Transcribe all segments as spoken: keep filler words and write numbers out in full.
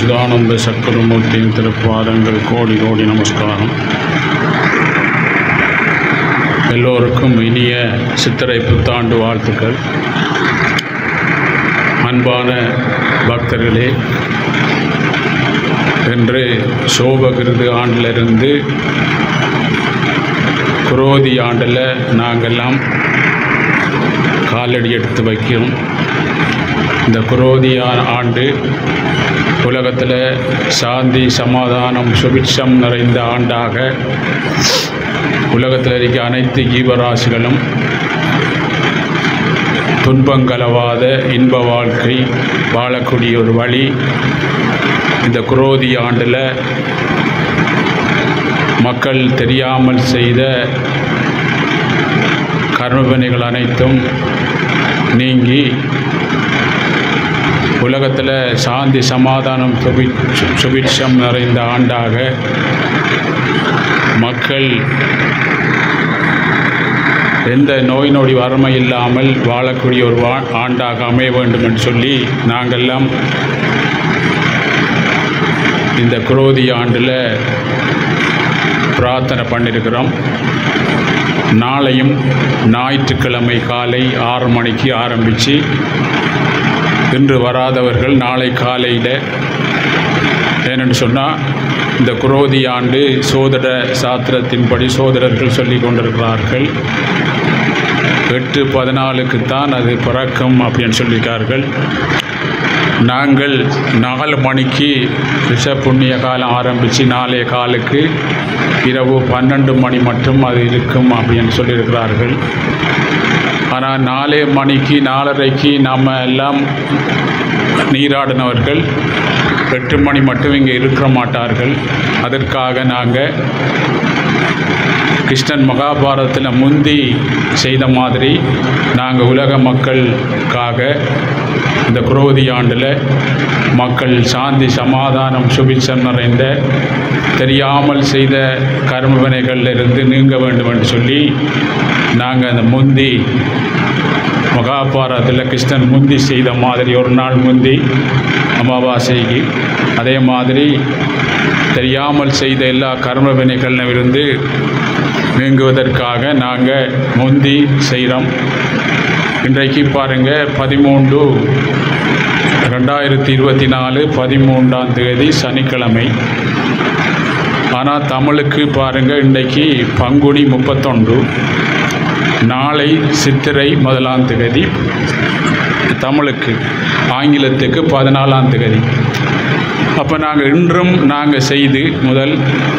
சச்சிதானந்த சக்கரமூர்த்தியின் திருப்பாதங்கள் கோடி கோடி நமஸ்காரம். எல்லோருக்கும் இனிய சித்திரை புத்தாண்டு வாழ்த்துக்கள். அன்பான பக்தர்களே, இன்று சோபகிருது ஆண்டிலிருந்து குரோதி ஆண்டில் நாங்கள்லாம் காலடி எடுத்து வைக்கிறோம். இந்த குரோதி ஆண்டு உலகத்தில் சாந்தி, சமாதானம், சுபிட்சம் நிறைந்த ஆண்டாக உலகத்தில் இருக்க அனைத்து ஜீவராசிகளும் துன்பங்கலவாத இன்ப வாழ்க்கை வாழக்கூடிய ஒரு வழி இந்த குரோதி ஆண்டில் மக்கள் தெரியாமல் செய்த கர்மவினைகள் அனைத்தும் நீங்கி உலகத்தில் சாந்தி, சமாதானம், சுபி சுபிட்சம் நிறைந்த ஆண்டாக மக்கள் எந்த நோய் நொடி வறுமை இல்லாமல் வாழக்கூடிய ஒரு வா ஆண்டாக அமைய வேண்டும் என்று சொல்லி நாங்கள்லாம் இந்த குரோதி ஆண்டில் பிரார்த்தனை பண்ணியிருக்கிறோம். நாளையும் ஞாயிற்றுக்கிழமை காலை ஆறு மணிக்கு ஆரம்பித்து இன்று வராதவர்கள் நாளை காலையில், ஏனென்று சொன்னால் இந்த குரோதி ஆண்டு சோதர சாத்திரத்தின்படி சோதரர்கள் சொல்லி கொண்டிருக்கிறார்கள் எட்டு பதினாலுக்குத்தான் அது பிறக்கும் அப்படின்னு சொல்லியிருக்கார்கள். நாங்கள் நாலு மணிக்கு ரிஷ புண்ணிய காலம் ஆரம்பித்து நாளைய காலுக்கு இரவு பன்னெண்டு மணி மட்டும் அது இருக்கும் அப்படின்னு சொல்லியிருக்கிறார்கள். ஆனால் நாலே மணிக்கு நாலரைக்கு நாம் எல்லாம் நீராடினவர்கள் எட்டு மணி மட்டும் இங்கே இருக்க மாட்டார்கள். அதற்காக நாங்கள் கிருஷ்ணன் மகாபாரதத்தில் முந்தி செய்த மாதிரி நாங்கள் உலக மக்களுக்காக இந்த குரோதி ஆண்டில் மக்கள் சாந்தி, சமாதானம், சுபிட்சம் நிறைந்த தெரியாமல் செய்த கர்மவினைகளிலிருந்து நீங்க வேண்டும் என்று சொல்லி நாங்கள் அந்த முந்தி மகாபாரதத்தில் கிருஷ்ணன் முந்தி செய்த மாதிரி ஒரு நாள் முந்தி அமாவாசைக்கு அதே மாதிரி தெரியாமல் செய்த எல்லா கர்ம வினைகளிலும் இருந்து நீங்குவதற்காக நாங்கள் முந்தி செய்கிறோம். இன்றைக்கு பாருங்கள், பதிமூன்று ரெண்டாயிரத்தி இருபத்தி நாலு பதிமூன்றாம் தேதி சனிக்கிழமை. ஆனால் தமிழுக்கு பாருங்கள், இன்றைக்கு பங்குனி முப்பத்தொன்று, நாளை சித்திரை முதலாம் தேதி தமிழுக்கு, ஆங்கிலத்துக்கு பதினாலாம் தேதி. அப்போ நாங்கள் இன்றும் நாங்கள் செய்து முதல்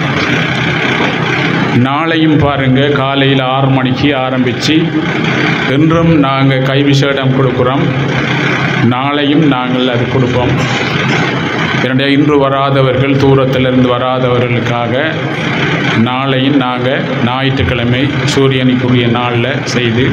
நாளையும் பாருங்கள் காலையில் ஆறு மணிக்கு ஆரம்பித்து இன்றும் நாங்கள் கைவிசேடம் கொடுக்குறோம். நாளையும் நாங்கள் அது கொடுப்போம். என்னுடைய இன்று வராதவர்கள், தூரத்திலிருந்து வராதவர்களுக்காக நாளையும் நாங்கள் ஞாயிற்றுக்கிழமை சூரியனுக்குரிய நாளில் செய்து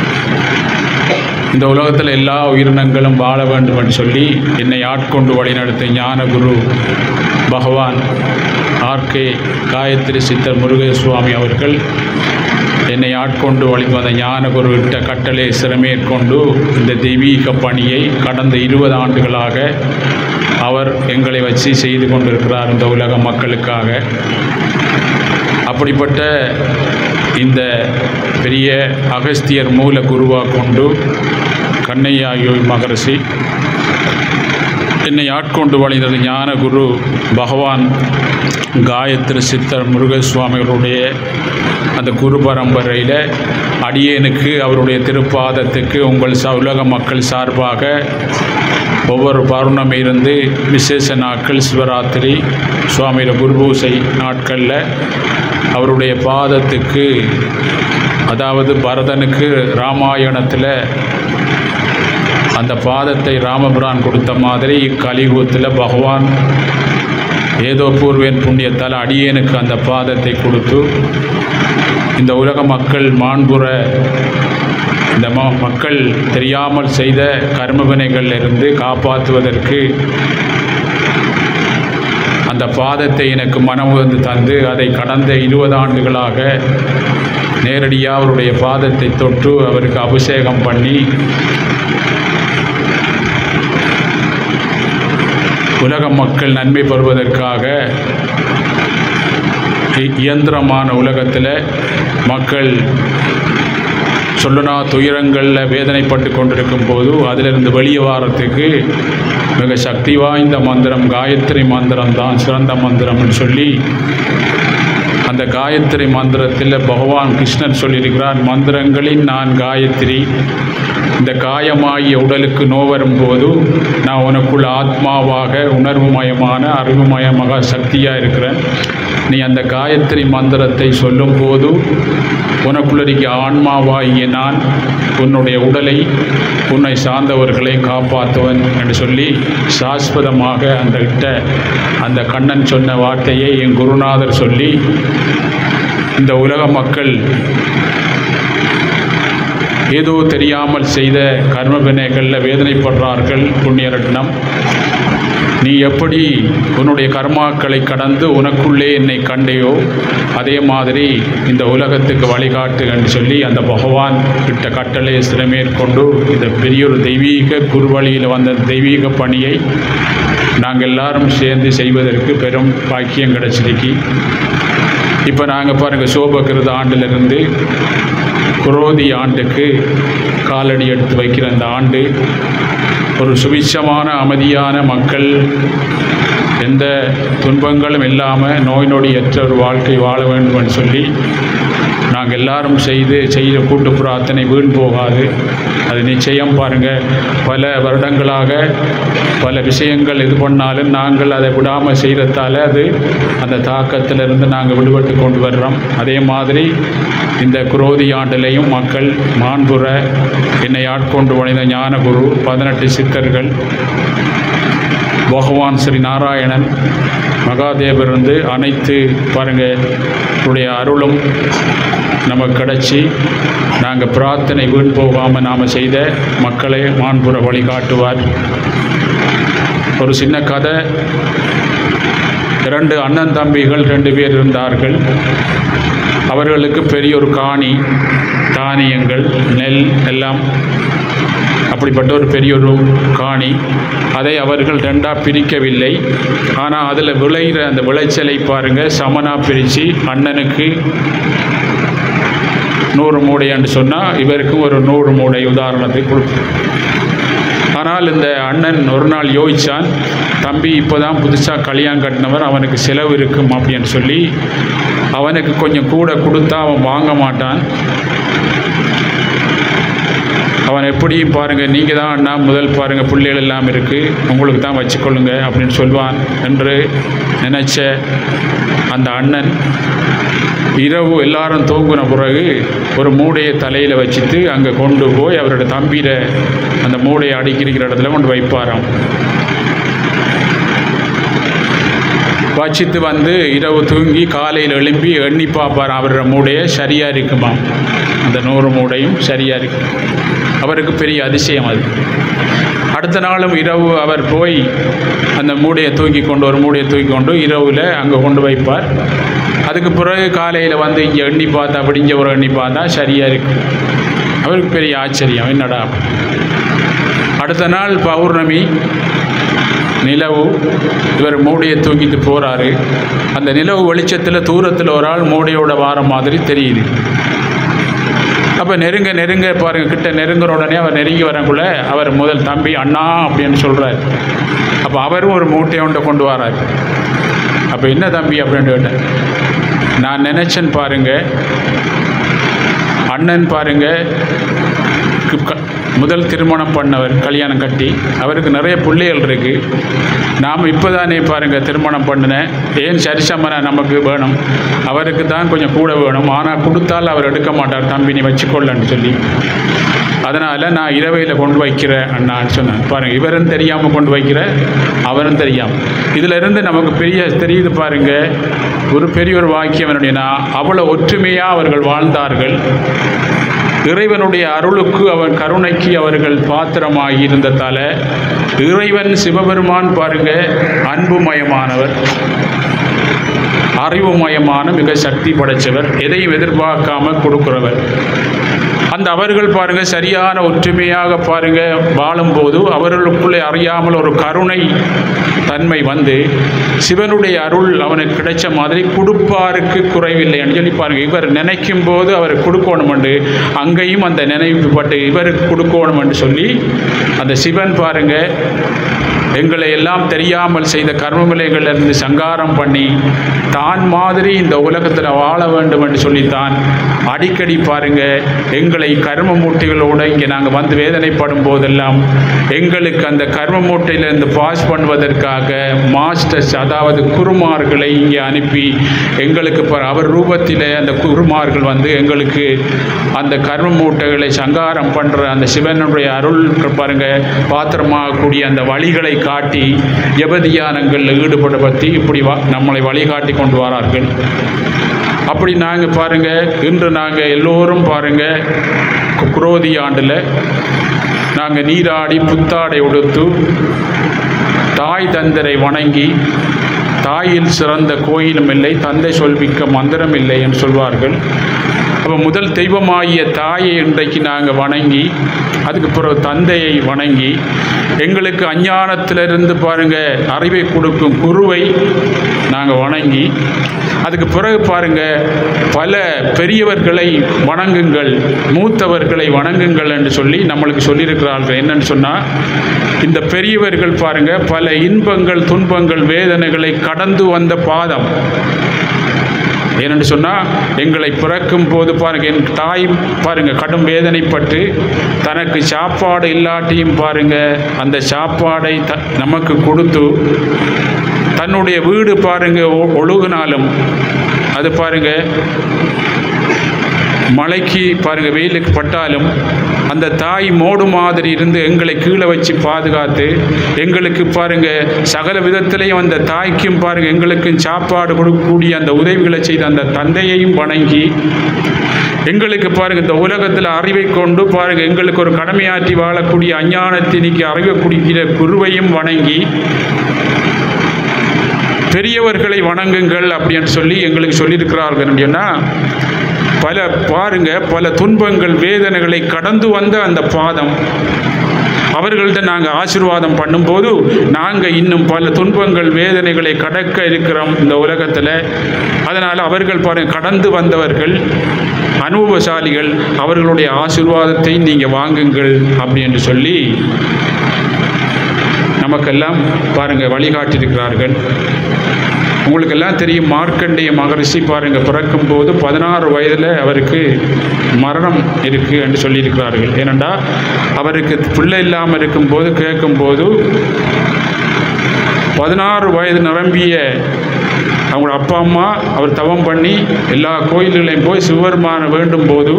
இந்த உலகத்தில் எல்லா உயிரினங்களும் வாழ வேண்டும் என்று சொல்லி என்னை ஆட்கொண்டு வழிநடத்த ஞான குரு பகவான் ஆர்கே காயத்ரி சித்தர் முருகசுவாமி அவர்கள் என்னை ஆட்கொண்டு வழிவந்த ஞான குரு இட்ட கட்டளை சிறமேற்கொண்டு இந்த தெய்வீக பணியை கடந்த இருபது ஆண்டுகளாக அவர் எங்களை வச்சு செய்து கொண்டிருக்கிறார் இந்த உலக மக்களுக்காக. அப்படிப்பட்ட இந்த பெரிய அகஸ்தியர் மூல குருவாக கொண்டு கண்ணையா யோகி மகரிஷி என்னை ஆட்கொண்டு வழிந்த ஞான குரு பகவான் காயத்ரி சித்தர் முருகசுவாமிகளுடைய அந்த குரு பரம்பரையில் அடியேனுக்கு அவருடைய திருப்பாதத்துக்கு உங்கள் உலக மக்கள் சார்பாக ஒவ்வொரு பௌர்ணமி இருந்து விசேஷ நாட்கள், சிவராத்திரி, சுவாமியோட குருபூசை நாட்களில் அவருடைய பாதத்துக்கு, அதாவது பரதனுக்கு ராமாயணத்தில் அந்த பாதத்தை ராமபிரான் கொடுத்த மாதிரி கலியுகத்தில் பகவான் ஏதோ பூர்வேன் புண்ணியத்தால் அடியேனுக்கு அந்த பாதத்தை கொடுத்து இந்த உலக மக்கள் மாண்புற இந்த மக்கள் தெரியாமல் செய்த கர்மவினைகளிலிருந்து காப்பாற்றுவதற்கு அந்த பாதத்தை எனக்கு மனம் வந்து தந்து அதை கடந்த இருபது ஆண்டுகளாக நேரடியாக அவருடைய பாதத்தை தொட்டு அவருக்கு அபிஷேகம் பண்ணி உலக மக்கள் நன்மை பெறுவதற்காக இயந்திரமான உலகத்தில் மக்கள் சொல்லுனா துயரங்களில் வேதனைப்பட்டு கொண்டிருக்கும் போது அதிலிருந்து வெளியே வாரத்துக்கு மிக சக்தி வாய்ந்த மந்திரம் காயத்ரி மந்திரம் தான் சிறந்த மந்திரம்னு சொல்லி அந்த காயத்ரி மந்திரத்தில் பகவான் கிருஷ்ணன் சொல்லியிருக்கிறார், மந்திரங்களின் நான் காயத்ரி. இந்த காயமாகிய உடலுக்கு நோவரும் போது நான் உனக்குள்ள ஆத்மாவாக உணர்வுமயமான அறிவுமயமாக சக்தியாக இருக்கிறேன். நீ அந்த காயத்ரி மந்திரத்தை சொல்லும் போது உனக்குள்ளறிக்க ஆன்மாவாகிய நான் உன்னுடைய உடலை உன்னை சார்ந்தவர்களை காப்பாற்றுவன் என்று சொல்லி சாஸ்வதமாக அந்த கிட்ட அந்த கண்ணன் சொன்ன வார்த்தையை என் குருநாதர் சொல்லி இந்த உலக மக்கள் ஏதோ தெரியாமல் செய்த கர்ம வினைகளில் வேதனைப்படுறார்கள். புண்ணியரட்னம், நீ எப்படி உன்னுடைய கர்மாக்களை கடந்து உனக்குள்ளே என்னை கண்டையோ அதே மாதிரி இந்த உலகத்துக்கு வழிகாட்டு என்று சொல்லி அந்த பகவான் கிட்ட கட்டளையை சிறமேற்கொண்டு இந்த பெரியொரு தெய்வீக குருவழியில் வந்த தெய்வீக பணியை நாங்கள் எல்லாரும் சேர்ந்து செய்வதற்கு பெரும் பாக்கியம் கிடைச்சிருக்கு. இப்போ நாங்கள் பாருங்கள், சோபகிருத ஆண்டிலிருந்து குரோதி ஆண்டுக்கு காலடி எடுத்து வைக்கிற அந்த ஆண்டு ஒரு சுபிட்சமான அமைதியான மக்கள் எந்த துன்பங்களும் இல்லாமல் நோய் நொடியற்ற ஒரு வாழ்க்கை வாழ வேண்டும் சொல்லி நாங்கள் எல்லாரும் செய்து செய்த கூட்டு பிரார்த்தனை வீண் போகாது. அது நிச்சயம் பாருங்கள், பல வருடங்களாக பல விஷயங்கள் இது பண்ணாலும் நாங்கள் அதை விடாமல் செய்கிறதால அது அந்த தாக்கத்திலிருந்து நாங்கள் விடுபட்டு கொண்டு வர்றோம். அதே மாதிரி இந்த குரோதி ஆண்டிலையும் மக்கள் மாண்புற என்னை ஆட்கொண்டு வழிந்த ஞானகுரு பதினெட்டு சித்தர்கள் பகவான் ஸ்ரீ நாராயணன் மகாதேவர் வந்து அனைத்து பாருங்கள் உடைய அருளும் நமக்கு கிடச்சி நாங்கள் பிரார்த்தனை வீண் போகாமல் நாம் செய்த மக்களை மாண்புற வழிகாட்டுவார். ஒரு சின்ன கதை. இரண்டு அண்ணன் தம்பிகள் ரெண்டு பேர் இருந்தார்கள். அவர்களுக்கு பெரிய ஒரு காணி, தானியங்கள், நெல் எல்லாம் அப்படிப்பட்ட ஒரு பெரிய ஒரு காணி. அதை அவர்கள் ரெண்டாக பிரிக்கவில்லை. ஆனால் அதில் விளைகிற அந்த விளைச்சலை பாருங்கள் சமனாக பிரித்து அண்ணனுக்கு நூறு மூடைன்னு சொன்னால் இவருக்கு ஒரு நூறு மூடை உதாரணத்துக்கு கொடுப்போம். ஆனால் இந்த அண்ணன் ஒரு நாள் யோசித்தான், தம்பி இப்போ தான் புதுசாக கல்யாணம் கட்டினவர், அவனுக்கு செலவு இருக்கும் அப்படின்னு சொல்லி அவனுக்கு கொஞ்சம் கூட கொடுத்தா அவன் வாங்க மாட்டான். அவன் எப்படியும் பாருங்கள், நீங்கள் தான் அண்ணா முதல் பாருங்கள் பிள்ளைகள் எல்லாம் இருக்குது, உங்களுக்கு தான் வச்சுக்கொள்ளுங்க அப்படின்னு சொல்வான் என்று நினச்ச அந்த அண்ணன் இரவு எல்லாரும் தூங்கின பிறகு ஒரு மூடையை தலையில் வச்சுட்டு அங்கே கொண்டு போய் அவரோட தம்பியில் அந்த மூடையை அடிக்கிற இடத்துல கொண்டு வைப்பாராம். வச்சுட்டு வந்து இரவு தூங்கி காலையில் எழும்பி எண்ணி பார்ப்பார் அவரோட மூடையை சரியாக இருக்குமா, அந்த நூறு மூடையும் சரியாக இருக்கு. அவருக்கு பெரிய அதிசயம் அது. அடுத்த நாளும் இரவு அவர் போய் அந்த மூடையை தூக்கி கொண்டு ஒரு மூடையை தூக்கி கொண்டு இரவில் அங்கே கொண்டு வைப்பார். அதுக்கு பிறகு காலையில் வந்து இங்கே எண்ணி பார்த்தா அப்படி இங்கே ஒரு எண்ணி பார்த்தா சரியாக இருக்கு. அவருக்கு பெரிய ஆச்சரியம், என்னடா. அடுத்த நாள் பௌர்ணமி நிலவு, இவர் மூடையை தூக்கிட்டு போகிறாரு. அந்த நிலவு வெளிச்சத்தில் தூரத்தில் ஒரு ஆள் மூடையோட வார மாதிரி தெரியுது. அப்போ நெருங்க நெருங்க பாருங்கள், கிட்ட நெருங்குற உடனே அவர் நெருங்கி வரக்குள்ள அவர் முதல் தம்பி அண்ணா அப்படின்னு சொல்கிறார். அப்போ அவரும் ஒரு மூட்டையை ஒன்றை கொண்டு வரார். அப்போ என்ன தம்பி அப்படின்னு கேட்டேன். நான் நினச்சேன்னு பாருங்கள், அண்ணன் பாருங்கள் முதல் திருமணம் பண்ணவர், கல்யாணம் கட்டி அவருக்கு நிறைய பிள்ளைகள் இருக்குது. நாம் இப்போ தானே பாருங்கள் திருமணம் பண்ணினேன், ஏன் சரிசமனை நமக்கு வேணும், அவருக்கு தான் கொஞ்சம் கூட வேணும். ஆனால் கொடுத்தால் அவர் எடுக்க மாட்டார், தம்பி நீ வச்சுக்கொள்ளன்னு சொல்லி. அதனால் நான் இரவையில் கொண்டு வைக்கிறேன் அண்ணான்னு சொன்னேன். பாருங்கள், இவரும் தெரியாமல் கொண்டு வைக்கிற, அவரும் தெரியாமல். இதிலிருந்து நமக்கு பெரிய தெரியுது பாருங்கள், ஒரு பெரிய ஒரு வாக்கியம் என்னுடையனா, அவ்வளோ ஒற்றுமையாக அவர்கள் வாழ்ந்தார்கள். இறைவனுடைய அருளுக்கு அவன் கருணைக்கு அவர்கள் பாத்திரமாகி இருந்ததால் இறைவன் சிவபெருமான் பாருங்க அன்புமயமானவர். அறிவுமயமான மிக சக்தி படைத்தவர், எதையும் எதிர்பார்க்காமல் கொடுக்கிறவர். அந்த அவர்கள் பாருங்க சரியான ஒற்றுமையாக பாருங்க வாழும்போது அவர்களுக்குள்ளே அறியாமல் ஒரு கருணை தன்மை வந்து சிவனுடைய அருள் அவனுக்கு கிடைச்ச மாதிரி கொடுப்பாருக்கு குறைவில்லை என்று சொல்லி பாருங்க. இவர் நினைக்கும் போது அவர் கொடுக்கணும் என்று அங்கேயும் அந்த நினைவுப்பட்டு இவருக்கு கொடுக்கணும் என்று சொல்லி அந்த சிவன் பாருங்க எங்களை எல்லாம் தெரியாமல் செய்த கர்மவிலைகளிலிருந்து சங்காரம் பண்ணி தான் மாதிரி இந்த உலகத்தில் வாழ வேண்டும் என்று சொல்லித்தான் அடிக்கடி பாருங்க எங்களை கர்ம மூட்டைகளோடு இங்கே நாங்கள் வந்து வேதனைப்படும் போதெல்லாம் எங்களுக்கு அந்த கர்ம மூட்டையிலிருந்து பாஸ் பண்ணுவதற்காக மாஸ்டர்ஸ் அதாவது குருமார்களை இங்கே அனுப்பி எங்களுக்கு அவர் ரூபத்தில் அந்த குருமார்கள் வந்து எங்களுக்கு அந்த கர்ம மூட்டைகளை சங்காரம் பண்ணுற அந்த சிவனுடைய அருள் பாருங்க பாத்திரமாகக்கூடிய அந்த வழிகளை காட்டி எபதியானங்களில் ஈடுபட பற்றி இப்படி வா நம்மளை வழிகாட்டி கொண்டு வரார்கள். அப்படி நாங்கள் பாருங்கள் இன்று நாங்கள் எல்லோரும் பாருங்கள் குரோதி ஆண்டில் நாங்கள் நீராடி புத்தாடை உடுத்து தாய் தந்தரை வணங்கி தாயில் சிறந்த கோயிலும் இல்லை தந்தை சொல்விக்க மந்திரம் இல்லை என்று சொல்வார்கள். அப்போ முதல் தெய்வமாகிய தாயை இன்றைக்கு நாங்கள் வணங்கி அதுக்கு பிறகு தந்தையை வணங்கி எங்களுக்கு அஞ்ஞானத்திலிருந்து பாருங்கள் அறிவை கொடுக்கும் குருவை நாங்கள் வணங்கி அதுக்கு பிறகு பாருங்கள் பல பெரியவர்களை வணங்குங்கள் மூத்தவர்களை வணங்குங்கள் என்று சொல்லி நம்மளுக்கு சொல்லியிருக்கிறார்கள். என்னன்னு சொன்னால் இந்த பெரியவர்கள் பாருங்கள் பல இன்பங்கள் துன்பங்கள் வேதனைகளை கடந்து வந்த பாதம். ஏனென்று சொன்னால் எங்களை பிறக்கும் போது பாருங்கள் என் தாய் பாருங்கள் கடும் வேதனைப்பட்டு தனக்கு சாப்பாடு இல்லாட்டியும் பாருங்கள் அந்த சாப்பாடை த நமக்கு கொடுத்து தன்னுடைய வீடு பாருங்கள் ஒழுகுனாலும் அது பாருங்கள் மழைக்கு பாருங்கள் வெயிலுக்கு பட்டாலும் அந்த தாய் மோடு மாதிரி இருந்து எங்களை கீழே வச்சு பாதுகாத்து எங்களுக்கு பாருங்கள் சகல விதத்திலையும் அந்த தாய்க்கும் பாருங்கள் எங்களுக்கும் சாப்பாடு கொடுக்கக்கூடிய அந்த உதவிகளை செய்த அந்த தந்தையையும் வணங்கி எங்களுக்கு பாருங்கள் இந்த உலகத்தில் அறிவை கொண்டு பாருங்கள் எங்களுக்கு ஒரு கடமையாற்றி வாழக்கூடிய அஞ்ஞானத்தினிக்கு அறிவை குடிக்கிற குருவையும் வணங்கி பெரியவர்களை வணங்குங்கள் அப்படின்னு சொல்லி எங்களுக்கு சொல்லியிருக்கிறார்கள். அப்படின்னா பல பாருங்க பல துன்பங்கள் வேதனைகளை கடந்து வந்த அந்த பாதம் அவர்கள்ட்ட நாங்கள் ஆசீர்வாதம் பண்ணும்போது நாங்கள் இன்னும் பல துன்பங்கள் வேதனைகளை கடக்க இருக்கிறோம் இந்த உலகத்தில். அதனால் அவர்கள் பாருங்கள் கடந்து வந்தவர்கள் அனுபவசாலிகள் அவர்களுடைய ஆசீர்வாதத்தை நீங்கள் வாங்குங்கள் அப்படி என்று சொல்லி நமக்கெல்லாம் பாருங்கள் வழிகாட்டியிருக்கிறார்கள். உங்களுக்கெல்லாம் தெரியும் மார்க்கண்டேய மகரிஷி பாருங்கள் பிறக்கும் போது பதினாறு வயதில் அவருக்கு மரணம் இருக்குது என்று சொல்லியிருக்கிறார்கள். ஏனென்றால் அவருக்கு பிள்ளை இல்லாமல் இருக்கும்போது கேட்கும்போது பதினாறு வயது நிரம்பிய அவங்களோட அப்பா அம்மா அவர் தவம் பண்ணி எல்லா கோயில்களையும் போய் சிவபெருமான வேண்டும் போது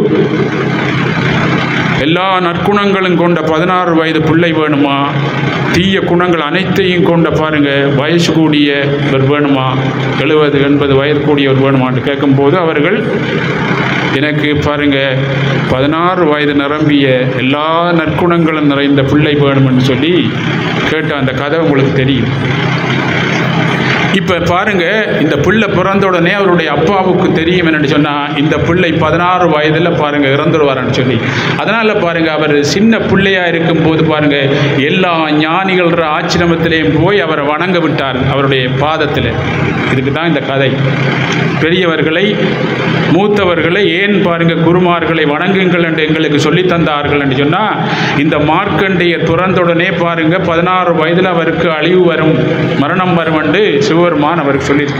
எல்லா நற்குணங்களும் கொண்ட பதினாறு வயது பிள்ளை வேணுமா, தீய குணங்கள் அனைத்தையும் கொண்ட பாருங்கள் வயசு கூடியவர் வேணுமா, எழுபது எண்பது வயது கூடியவர் வேணுமான்னு கேட்கும்போது அவர்கள் எனக்கு பாருங்கள் பதினாறு வயது நிரம்பிய எல்லா நற்குணங்களும் நிறைந்த பிள்ளை வேணும்னு சொல்லி கேட்ட அந்த கதை உங்களுக்கு தெரியும். இப்போ பாருங்கள் இந்த பிள்ளை பிறந்த உடனே அவருடைய அப்பாவுக்கு தெரியும் என்னென்னு சொன்னால் இந்த பிள்ளை பதினாறு வயதில் பாருங்கள் இறந்துடுவார்னு சொல்லி. அதனால் பாருங்கள் அவர் சின்ன பிள்ளையாக இருக்கும்போது பாருங்கள் எல்லா ஞானிகள ஆச்சிரமத்திலேயும் போய் அவரை வணங்க விட்டார் அவருடைய பாதத்தில். இதுக்கு தான் இந்த கதை. பெரியவர்களை மூத்தவர்களை ஏன் பாருங்கள் குருமார்களை வணங்குங்கள் என்று எங்களுக்கு சொல்லித்தந்தார்கள் என்று சொன்னால் இந்த மார்க்கண்டேய துறந்துடனே பாருங்கள் பதினாறு வயதில் அவருக்கு அழிவு வரும் மரணம் வரும் என்று சிவபெருமான் அவருக்கு சொல்லி.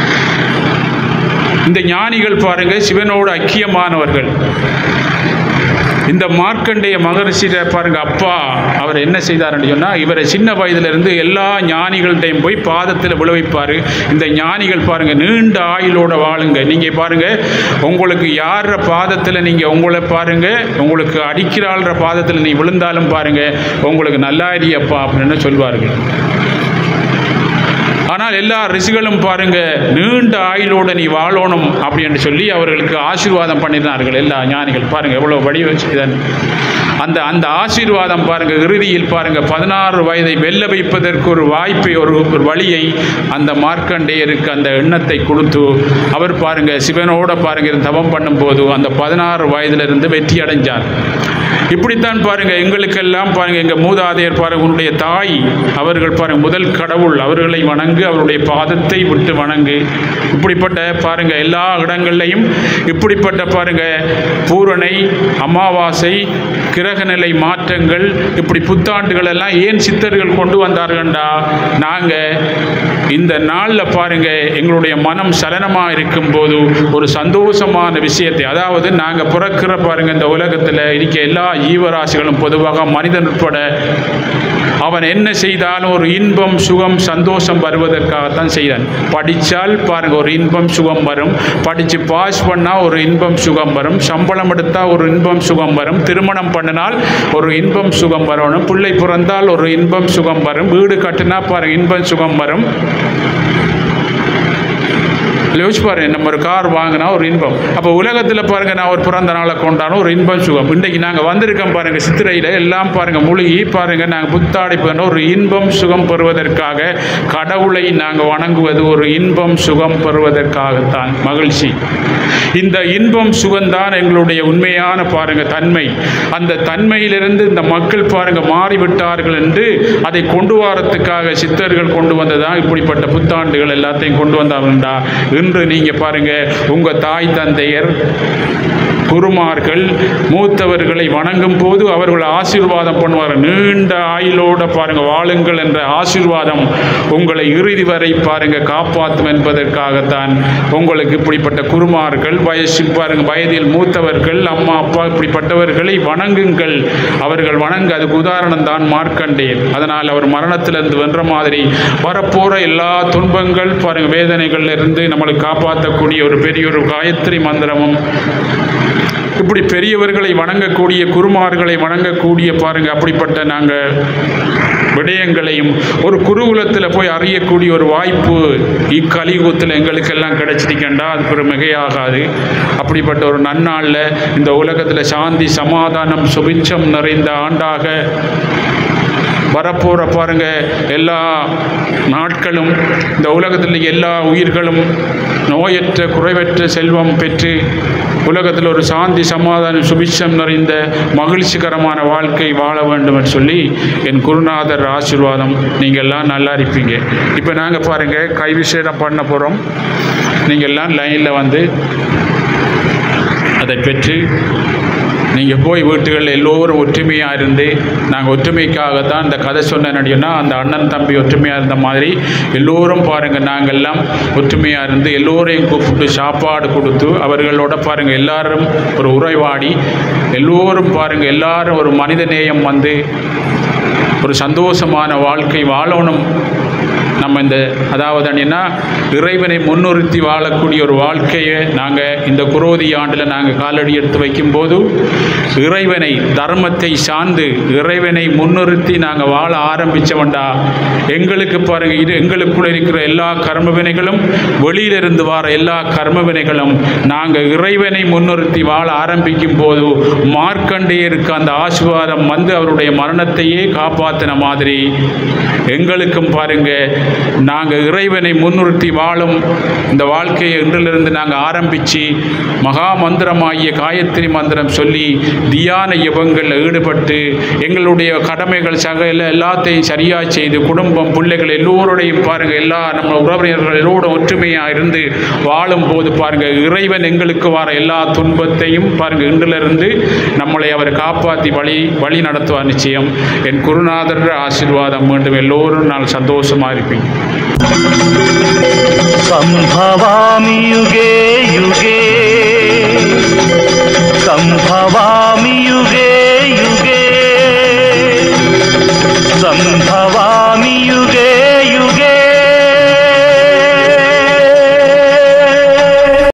இந்த ஞானிகள் பாருங்கள் சிவனோடு ஐக்கியமானவர்கள். இந்த மார்க்கண்டேய மகரிஷியை பாருங்க அப்பா அவர் என்ன செய்தார்னு சொன்னால் இவரை சின்ன வயதிலிருந்து எல்லா ஞானிகள்கிட்டையும் போய் பாதத்தில் விளைவிப்பார். இந்த ஞானிகள் பாருங்கள் நீண்ட ஆயுளோட வாழுங்க. நீங்கள் பாருங்கள் உங்களுக்கு யார பாதத்தில் நீங்கள் உங்களை பாருங்கள் உங்களுக்கு அடிக்கிறாள்ற பாதத்தில் நீ விழுந்தாலும் பாருங்கள் உங்களுக்கு நல்லாரியப்பா அப்படின்னு சொல்வார்கள். ஆனால் எல்லா ரிஷிகளும் பாருங்க நீண்ட ஆயுளோடு நீ வாழணும் அப்படின்னு சொல்லி அவர்களுக்கு ஆசீர்வாதம் பண்ணினார்கள். எல்லா ஞானிகள் பாருங்க எவ்வளவு வடிவ செய்தன் அந்த அந்த ஆசீர்வாதம் பாருங்க. இறுதியில் பாருங்க பதினாறு வயதை வெல்ல வைப்பதற்கு ஒரு வாய்ப்பை ஒரு ஒரு வழியை அந்த மார்க்கண்டேயருக்கு அந்த எண்ணத்தை கொடுத்து அவர் பாருங்க சிவனோட பாருங்க தவம் பண்ணும்போது அந்த பதினாறு வயதிலிருந்து வெற்றி அடைஞ்சார். இப்படித்தான் பாருங்க எங்களுக்கெல்லாம் பாருங்க எங்க மூதாதையர் பாருங்க உன்னுடைய தாய் அவர்கள் பாருங்க முதல் கடவுள் அவர்களை வணங்கு அவருடைய பாதத்தை விட்டு வணங்கு. இப்படிப்பட்ட பாருங்க எல்லா இடங்கள்லையும் இப்படிப்பட்ட பாருங்க பூரணை அமாவாசை கிரகநிலை மாற்றங்கள் இப்படி புத்தாண்டுகள் எல்லாம் ஏன் சித்தர்கள் கொண்டு வந்தார்கள்டா நாங்கள் இந்த நாளில் பாருங்க எங்களுடைய மனம் சலனமாக இருக்கும்போது ஒரு சந்தோஷமான விஷயத்தை அதாவது நாங்கள் பிறக்கிற பாருங்க இந்த உலகத்தில் இருக்க எல்லா ஜீவராசிகளும் பொதுவாக மனிதன் உட்பட அவன் என்ன செய்தாலும் ஒரு இன்பம் சுகம் சந்தோஷம் வருவதற்காகத்தான் செய்தான். படித்தால் பாருங்க ஒரு இன்பம் சுகம் வரும், படித்து பாஸ் பண்ணால் ஒரு இன்பம் சுகம் வரும், சம்பளம் எடுத்தால் ஒரு இன்பம் சுகம் வரும், திருமணம் பண்ணினால் ஒரு இன்பம் சுகம் வரணும், பிள்ளை பிறந்தால் ஒரு இன்பம் சுகம் வரும், வீடு கட்டினா பாருங்க இன்பம் சுகம் வரும். யோசிச்சு பாருங்க நம்ம ஒரு கார் வாங்கினா ஒரு இன்பம். அப்போ உலகத்தில் பாருங்க நான் ஒரு பிறந்த நாளை கொண்டாலும் ஒரு இன்பம் சுகம். இன்றைக்கு நாங்கள் வந்திருக்கோம் பாருங்க சித்திரையில் எல்லாம் பாருங்க மூழ்கி பாருங்க நாங்கள் புத்தாடை பண்ண ஒரு இன்பம் சுகம் பெறுவதற்காக கடவுளை நாங்கள் வணங்குவது ஒரு இன்பம் சுகம் பெறுவதற்காகத்தான் மகிழ்ச்சி. இந்த இன்பம் சுகம்தான் எங்களுடைய உண்மையான பாருங்க தன்மை. அந்த தன்மையிலிருந்து இந்த மக்கள் பாருங்க மாறிவிட்டார்கள் என்று அதை கொண்டு வரத்துக்காக சித்தர்கள் கொண்டு வந்ததான் இப்படிப்பட்ட புத்தாண்டுகள் எல்லாத்தையும் கொண்டு வந்தாங்கண்டா. இன்று நீங்க பாருங்க உங்க தாய் தந்தையர் குருமார்கள் மூத்தவர்களை வணங்கும் போது அவர்கள் ஆசீர்வாதம் பண்ணுவார். நீண்ட ஆயுளோட பாருங்க வாழுங்கள் என்ற ஆசீர்வாதம் உங்களை இறுதி வரை பாருங்க காப்பாற்றும் என்பதற்காகத்தான் உங்களுக்கு இப்படிப்பட்ட குருமார்கள் வயசு பாருங்க வயதில் மூத்தவர்கள் அம்மா அப்பா இப்படிப்பட்டவர்களை வணங்குங்கள். அவர்கள் வணங்க அதுக்கு உதாரணம் தான் மார்க்கண்டேயர். அதனால் அவர் மரணத்திலிருந்து வென்ற மாதிரி வரப்போற எல்லா துன்பங்கள் பாருங்க வேதனைகள்ல இருந்து நம்மளை காப்பாற்றக்கூடிய ஒரு பெரிய ஒரு காயத்ரி மந்திரமும் இப்படி பெரியவர்களை வணங்கக்கூடிய குருமார்களை வணங்கக்கூடிய பாருங்க அப்படிப்பட்ட நாங்கள் விடயங்களையும் ஒரு குருகுலத்தில் போய் அறியக்கூடிய ஒரு வாய்ப்பு இக்கலியுகத்தில் எங்களுக்கெல்லாம் கிடைச்சிருக்கேன்டா அது ஒரு மிகையாகாது. அப்படிப்பட்ட ஒரு நன்னாளில் இந்த உலகத்தில் சாந்தி சமாதானம் சுபிட்சம் நிறைந்த ஆண்டாக வரப்போகிற பாருங்க எல்லா நாட்களும் இந்த உலகத்தில் எல்லா உயிர்களும் நோயற்ற குறைவற்ற செல்வம் பெற்று உலகத்தில் ஒரு சாந்தி சமாதானம் சுபிட்சம் நிறைந்த மகிழ்ச்சிகரமான வாழ்க்கை வாழ வேண்டும் என்று சொல்லி என் குருநாதர் ஆசீர்வாதம். நீங்கள் எல்லாம் நல்லா இருப்பீங்க. இப்போ நாங்கள் பாருங்கள் கை விசேடம் பண்ண போகிறோம். நீங்கள் எல்லாம் லைனில் வந்து அதை பெற்று நீங்கள் போய் வீட்டுகளில் எல்லோரும் ஒற்றுமையாக இருந்து நாங்கள் ஒற்றுமைக்காகத்தான் இந்த கதை சொன்னேன்னா அந்த அண்ணன் தம்பி ஒற்றுமையாக இருந்த மாதிரி எல்லோரும் பாருங்கள் நாங்கள் எல்லாம் ஒற்றுமையாக இருந்து எல்லோரையும் கூப்பிட்டு சாப்பாடு கொடுத்து அவர்களோட பாருங்கள் எல்லாரும் ஒரு உரைவாடி எல்லோரும் பாருங்கள் எல்லாரும் ஒரு மனித நேயம் வந்து ஒரு சந்தோஷமான வாழ்க்கை வாழணும். நம்ம இந்த அதாவது அப்படின்னா இறைவனை முன்னிறுத்தி வாழக்கூடிய ஒரு வாழ்க்கையை நாங்கள் இந்த குரோதி ஆண்டில் நாங்கள் காலடி எடுத்து வைக்கும்போது இறைவனை தர்மத்தை சார்ந்து இறைவனை முன்னிறுத்தி நாங்கள் வாழ ஆரம்பித்தவண்டா எங்களுக்கு பாருங்கள் இது எங்களுக்குள்ள இருக்கிற எல்லா கர்ம வினைகளும் வெளியிலிருந்து வர எல்லா கர்ம வினைகளும் நாங்கள் இறைவனை முன்னிறுத்தி வாழ ஆரம்பிக்கும் போது மார்க்கண்டேயருக்கு அந்த ஆசீர்வாதம் வந்து அவருடைய மரணத்தையே காப்பாற்றின மாதிரி எங்களுக்கும் பாருங்கள் நாங்கள் இறைவனை முன்னிறுத்தி வாழும் இந்த வாழ்க்கையை இன்றிலிருந்து நாங்கள் ஆரம்பித்து மகா மந்திரமாகிய காயத்ரி மந்திரம் சொல்லி தியான யுகங்களில் ஈடுபட்டு எங்களுடைய கடமைகள் சகையில் எல்லாத்தையும் சரியாக செய்து குடும்பம் பிள்ளைகள் எல்லோருடையும் பாருங்கள் எல்லா நம்ம உறவினர்கள் எல்லோரும் ஒற்றுமையாக இருந்து வாழும் போது பாருங்கள் இறைவன் எங்களுக்கு வர எல்லா துன்பத்தையும் பாருங்கள் இன்றிலிருந்து நம்மளை அவர் காப்பாற்றி வழி வழி நடத்துவார் நிச்சயம். என் குருநாதர் ஆசீர்வாதம் மீண்டும் எல்லோரும் நான் சந்தோஷமாக இருப்பேன். संभवामि युगे